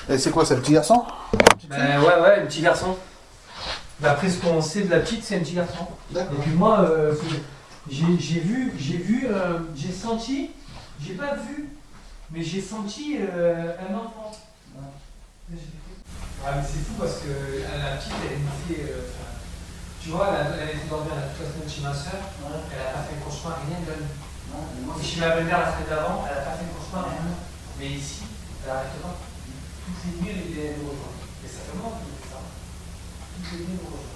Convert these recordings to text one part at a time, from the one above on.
Et c'est quoi, c'est le petit garçon? Ouais, un petit garçon. D'après ce qu'on sait de la petite, c'est un petit garçon. Et puis moi, j'ai senti, j'ai pas vu, mais j'ai senti un enfant. Ah, mais c'est fou parce que la petite, elle me fait. Tu vois, elle était dormir toute la semaine chez ma soeur, elle a pas fait un cauchemar, rien de. Et chez ma belle-mère la semaine d'avant, elle a pas fait un cauchemar, rien. Mais ici, elle arrête pas. Toutes les nuits, elle nous rejoint. Et ça fait longtemps qu'elle fait ça. Toutes les nuits, elle nous rejoint.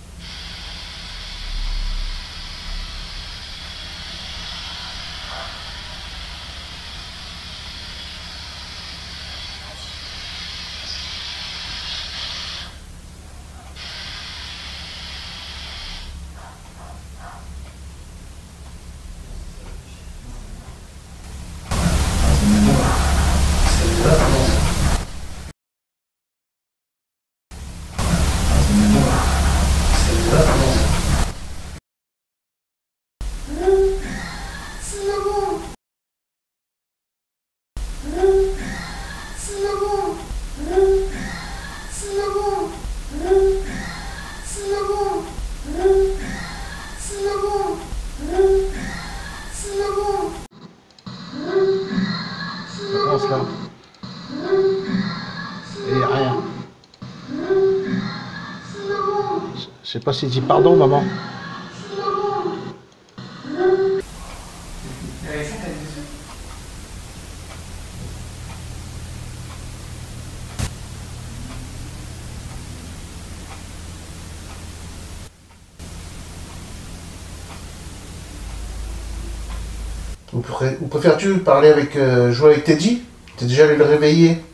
Là. Et y a rien. Je sais pas si dit pardon, maman. Ou préfères-tu parler avec, jouer avec Teddy? T'es déjà allé le réveiller?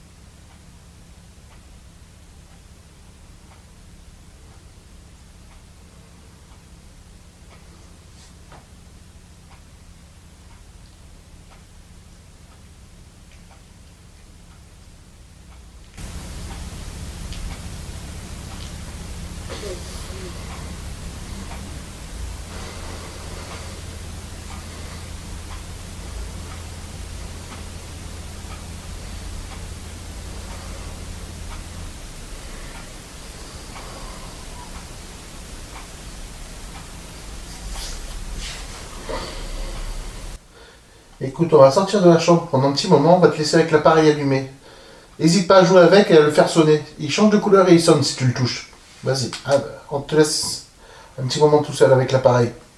Écoute, on va sortir de la chambre pendant un petit moment, on va te laisser avec l'appareil allumé. N'hésite pas à jouer avec et à le faire sonner. Il change de couleur et il sonne si tu le touches. Vas-y, on te laisse un petit moment tout seul avec l'appareil.